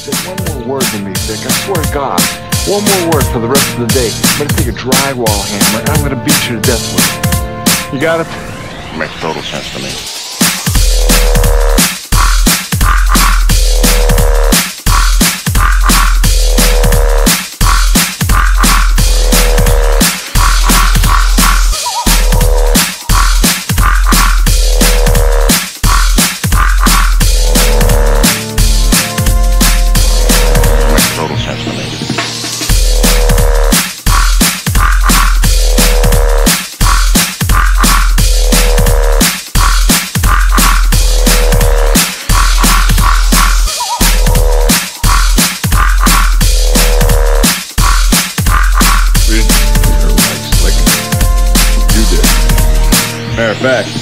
Say one more word to me, Vic. I swear to God. One more word for the rest of the day. I'm gonna take a drywall hammer and I'm gonna beat you to death with it. You got it? Makes total sense to me. Total sense to me. Matter of fact,